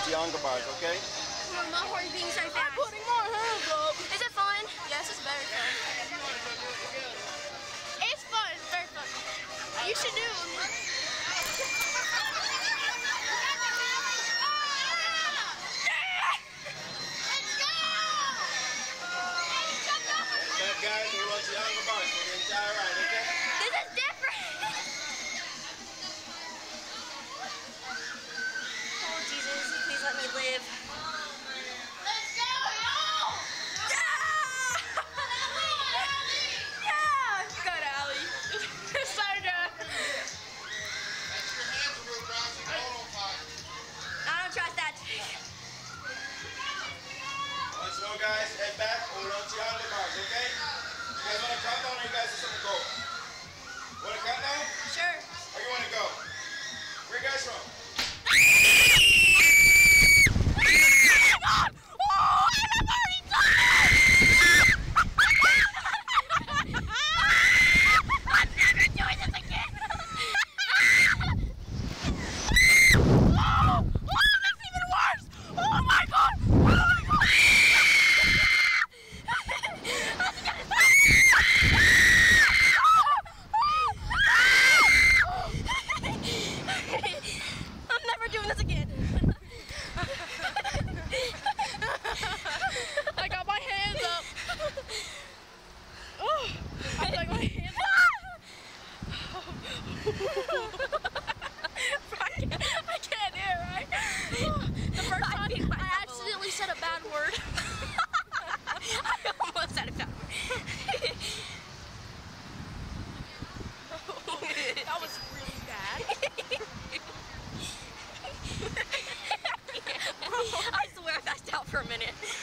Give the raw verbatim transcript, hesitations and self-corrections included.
to younger bars, okay? Well, my heart is beating so fast. I'm putting my hands up. Is it fun? Yes, it's very fun. It's fun. It's very fun. You should do it. Guys, we want you younger bars for the entire ride, okay? This is different. Oh, Jesus, please let me live. Let's go, y'all! Yeah! Yeah! Good, Allie. Sandra. I don't trust that. Once more, guys, head back. Hold on to your younger bars, okay? You guys want to count down or you guys just want to go? Want to count down? Sure. Or you want to go? Where you guys from? I got my hands up. Oh, I got my hands up. I can't, I can't hear, right? The first time I accidentally said a bad word. I almost said a bad word. That was really bad. I swear I passed out for a minute.